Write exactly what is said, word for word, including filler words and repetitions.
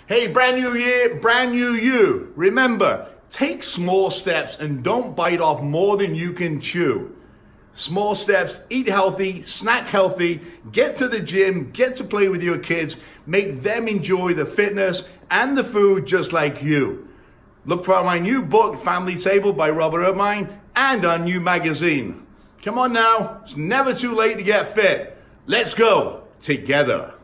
Hey, brand new year, brand new you. Remember, take small steps and don't bite off more than you can chew. Small steps, eat healthy, snack healthy, get to the gym, get to play with your kids, make them enjoy the fitness and the food just like you. Look for my new book, Family Table by Robert Irvine, and our new magazine. Come on now, it's never too late to get fit. Let's go together.